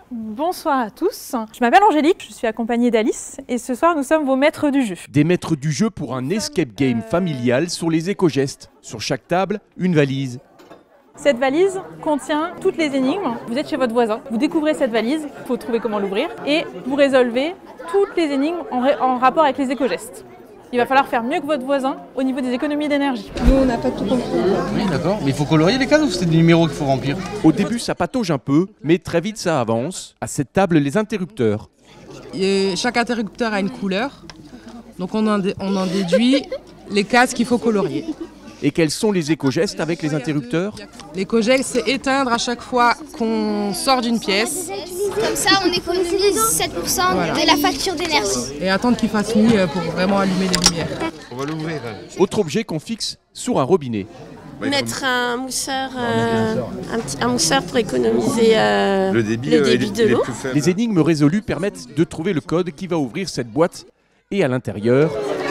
Bonsoir à tous, je m'appelle Angélique, je suis accompagnée d'Alice et ce soir nous sommes vos maîtres du jeu. Des maîtres du jeu pour un escape game familial sur les éco-gestes. Sur chaque table, une valise. Cette valise contient toutes les énigmes. Vous êtes chez votre voisin, vous découvrez cette valise, il faut trouver comment l'ouvrir et vous résolvez toutes les énigmes en rapport avec les éco-gestes. Il va falloir faire mieux que votre voisin au niveau des économies d'énergie. Nous, on n'a pas tout compris. Oui, d'accord. Mais il faut colorier les cases ou c'est des numéros qu'il faut remplir? Au début, ça patauge un peu, mais très vite, ça avance. À cette table, les interrupteurs. Et chaque interrupteur a une couleur. Donc on en déduit les cases qu'il faut colorier. Et quels sont les éco-gestes avec les interrupteurs? L'éco-geste, c'est éteindre à chaque fois qu'on sort d'une pièce. Comme ça, on économise 7% de la facture d'énergie. Et attendre qu'il fasse nuit pour vraiment allumer les lumières. On va l'ouvrir. Autre objet qu'on fixe sur un robinet. Mettre un mousseur, un mousseur pour économiser Le débit de l'eau. Les énigmes résolues permettent de trouver le code qui va ouvrir cette boîte. Et à l'intérieur,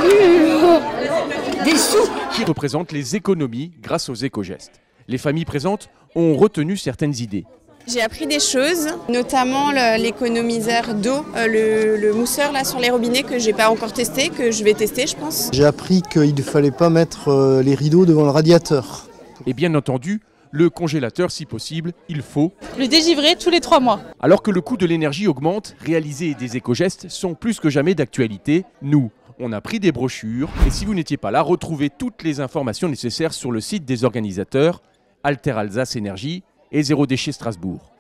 Des sous. qui représente les économies grâce aux éco-gestes. Les familles présentes ont retenu certaines idées. J'ai appris des choses, notamment l'économiseur d'eau, le mousseur là sur les robinets que j'ai pas encore testé, que je vais tester je pense. J'ai appris qu'il ne fallait pas mettre les rideaux devant le radiateur. Et bien entendu, le congélateur si possible, il faut. Le dégivrer tous les 3 mois. Alors que le coût de l'énergie augmente, réaliser des éco-gestes sont plus que jamais d'actualité. Nous, on a pris des brochures et si vous n'étiez pas là, retrouvez toutes les informations nécessaires sur le site des organisateurs, Alter Alsace Énergie et Zéro Déchet Strasbourg.